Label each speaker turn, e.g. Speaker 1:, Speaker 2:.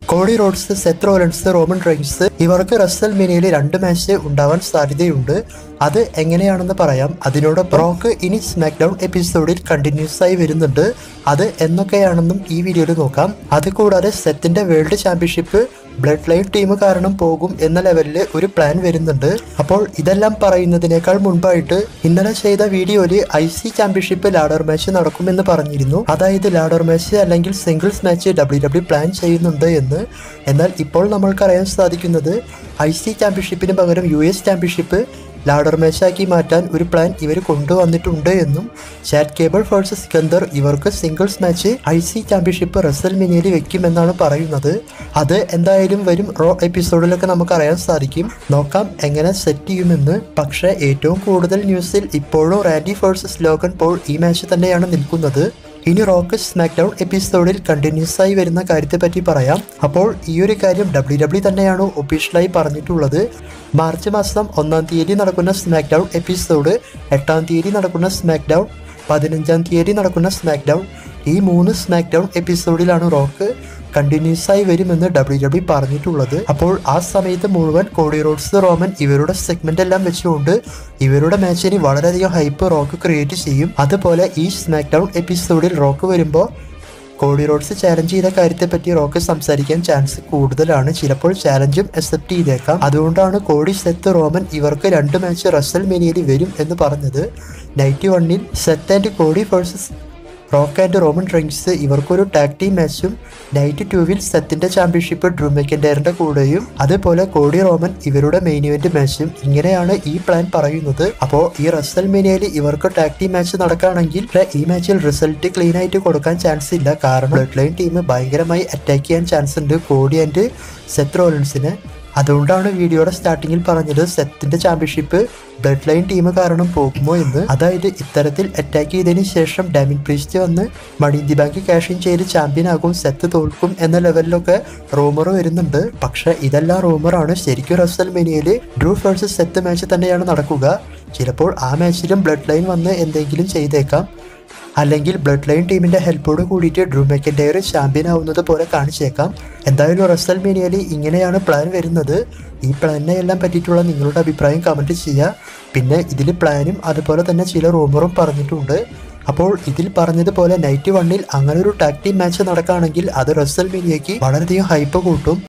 Speaker 1: Cody Rhodes, Seth Rollins, Roman Reigns ഇവർക്ക് റസൽമേനിയയിൽ 2 match ഉണ്ടാവാൻ സാധ്യതയുണ്ട്. അത് എങ്ങനെയാണെന്ന് പറയാം. അതിനോടൊപ്പം ബ്രോക്ക് ഇനി സ്മാക്ഡൗൺ എപ്പിസോഡിൽ കണ്ടിന്യൂസ് ആയി വരുന്നുണ്ട്. അത് എന്നൊക്കെയാണെന്നും ഈ വീഡിയോയിൽ നോക്കാം. അതുകൂടാതെ സെത്തിന്റെ world championship bloodline team കാരണം പോകും എന്ന ലെവലിൽ ഒരു പ്ലാൻ വരുന്നുണ്ട്. അപ്പോൾ ഇതെല്ലാം പറയുന്നതിനേക്കാൾ മുൻപായിട്ട് ഇന്നലെ ചെയ്ത വീഡിയോയിൽ IC ചാമ്പ്യൻഷിപ്പ് ലാഡർ മാച്ച് നടക്കുമെന്ന് പറഞ്ഞിരുന്നു. അതായത് ലാഡർ മാച്ച് അല്ലെങ്കിൽ സിംഗിൾസ് മാച്ച് WWE പ്ലാൻ ചെയ്യുന്നുണ്ട് എന്ന്. എന്നാൽ ഇപ്പോൾ നമ്മൾക്കറിയാൻ സാധിക്കുന്നത് IC ചാമ്പ്യൻഷിപ്പിന് പകരം US ചാമ്പ്യൻഷിപ്പ് ലാഡർ മാച്ചാക്കി മാറ്റാൻ ഒരു പ്ലാൻ ഇവർ കൊണ്ടുവന്നിട്ടുണ്ട് എന്നും ചാറ്റ് കേബിൾ വേഴ്സസ് സിക്കന്ദർ ഇവർക്ക് സിംഗിൾസ് മാച്ച് IC ചാമ്പ്യൻഷിപ്പ് റസൽമേനിയയിൽ വെക്കുമെന്നാണ് പറയുന്നത്. അത് എന്തായാലും വരും റോ എപ്പിസോഡിലൊക്കെ നമുക്ക് അറിയാൻ സാധിക്കും. നോക്കാം എങ്ങനെ സെറ്റ് ചെയ്യുമെന്ന്. പക്ഷേ ഏറ്റവും കൂടുതൽ ന്യൂസിൽ ഇപ്പോഴും റാൻഡി വേഴ്സസ് ലോഗൻ പോൾ ഈ മാച്ച് തന്നെയാണ് നിൽക്കുന്നത്. ഇനി റോക്ക് സ്മാക്ഡൗൺ എപ്പിസോഡിൽ കണ്ടിന്യൂസ് ആയി വരുന്ന കാര്യത്തെ പറ്റി പറയാം. അപ്പോൾ ഈ ഒരു കാര്യം WWE തന്നെയാണ് ഒഫീഷ്യലായി പറഞ്ഞിട്ടുള്ളത്. മാർച്ച് മാസം 1-ാം തീയതി നടക്കുന്ന സ്മാക്ഡൗൺ എപ്പിസോഡ്, 8-ാം തീയതി നടക്കുന്ന സ്മാക്ഡൗൺ, 15-ാം തീയതി നടക്കുന്ന സ്മാക്ഡൗൺ, ഈ 3 സ്മാക്ഡൗൺ എപ്പിസോഡിലാണ് റോക്ക് കണ്ടിന്യൂസ് ആയി വരുമെന്ന് WWE പറഞ്ഞിട്ടുള്ളത്. അപ്പോൾ ആ സമയത്ത് മുഴുവൻ കോഡി റോഡ്സ്, റോമൻ ഇവരുടെ സെഗ്മെന്റ് എല്ലാം വെച്ചുകൊണ്ട് ഇവരുടെ മാച്ചിന് വളരെയധികം ഹൈപ്പ് റോക്ക് ക്രിയേറ്റ് ചെയ്യും. അതുപോലെ ഈ സ്മാക്ഡൗൺ എപ്പിസോഡിൽ റോക്ക് വരുമ്പോൾ കോഡി റോഡ്സ് ചാലഞ്ച് ചെയ്ത കാര്യത്തെപ്പറ്റി റോക്ക് സംസാരിക്കാൻ ചാൻസ് കൂടുതലാണ്. ചിലപ്പോൾ ചാലഞ്ചും അക്സെപ്റ്റ് ചെയ്തേക്കാം. അതുകൊണ്ടാണ് കോഡി, സെത്ത്, റോമൻ ഇവർക്ക് 2 മാച്ച് റസൽമേനിയയിൽ വരും എന്ന് പറഞ്ഞത്. നൈറ്റ് 1-ൽ Seth and Cody versus Rock and Roman Reigns ഇവർക്കൊരു ടാഗ് ടീം മാച്ചും, നൈറ്റ് 2-ൽ സെത്തിന്റെ ചാമ്പ്യൻഷിപ്പ് ഡ്രൂ മെക്കിൻടയറിന്റെ കൂടെയും, അതുപോലെ കോഡി റോമൻ ഇവരുടെ മെയിൻ ഇവന്റ് മാച്ചും. ഇങ്ങനെയാണ് ഈ പ്ലാൻ പറയുന്നത്. അപ്പോൾ ഈ റസൽമേനിയയിൽ ഇവർക്ക് ടാഗ് ടീം മാച്ച് നടക്കുകയാണെങ്കിൽ ഈ മാച്ചിൽ റിസൾട്ട് ക്ലീൻ ആയിട്ട് കൊടുക്കാൻ ചാൻസ് ഇല്ല. കാരണം ബ്ലഡ് ലൈൻ ടീം ഭയങ്കരമായി അറ്റാക്ക് ചെയ്യാൻ ചാൻസ് ഉണ്ട് കോഡി ആൻഡ് സെത്ത് റോളൻസിന്. അതുകൊണ്ടാണ് വീഡിയോയുടെ സ്റ്റാർട്ടിങ്ങിൽ പറഞ്ഞത് സെത്തിന്റെ ചാമ്പ്യൻഷിപ്പ് ബ്ലഡ് ലൈൻ ടീം കാരണം പോകുമോ എന്ന്. അതായത് ഇത്തരത്തിൽ അറ്റാക്ക് ചെയ്തതിന് ശേഷം ഡാമിൻ പ്രീസ്റ്റ് വന്ന് money in the bank cash in ചെയ്ത് ചാമ്പ്യൻ ആകും, സെത്ത് തോൽക്കും എന്ന ലെവലിലൊക്കെ റൂമർ വരുന്നുണ്ട്. പക്ഷെ ഇതെല്ലാം റൂമറാണ്. ശരിക്കും റസൽമേനിയയിൽ ഡ്രൂ വേഴ്സസ് സെത്ത് മാച്ച് തന്നെയാണ് നടക്കുക. ചിലപ്പോൾ ആ മാച്ചിലും ബ്ലഡ് ലൈൻ വന്ന് എന്തെങ്കിലും ചെയ്തേക്കാം. അല്ലെങ്കിൽ ബ്ലഡ് ലൈൻ ടീമിന്റെ ഹെൽപ്പോട് കൂടിയിട്ട് ഡ്രൂ മെക്കിൻടയർ ചാമ്പ്യൻ ആവുന്നത് പോലെ കാണിച്ചേക്കാം. എന്തായാലും റസൽമേനിയയിൽ ഇങ്ങനെയാണ് പ്ലാൻ വരുന്നത്. ഈ പ്ലാനിനെ എല്ലാം പറ്റിയിട്ടുള്ള നിങ്ങളുടെ അഭിപ്രായം കമൻറ്റ് ചെയ്യുക. പിന്നെ ഇതിൽ പ്ലാനും അതുപോലെ തന്നെ ചില റൂമറും പറഞ്ഞിട്ടുണ്ട്. അപ്പോൾ ഇതിൽ പറഞ്ഞതുപോലെ നൈറ്റ് 1-ൽ അങ്ങനെ ഒരു ടാഗ് ടീം മാച്ച് നടക്കുകയാണെങ്കിൽ അത് റസൽമേനിയയ്ക്ക് വളരെയധികം ഹൈപ്പ് കൂട്ടും.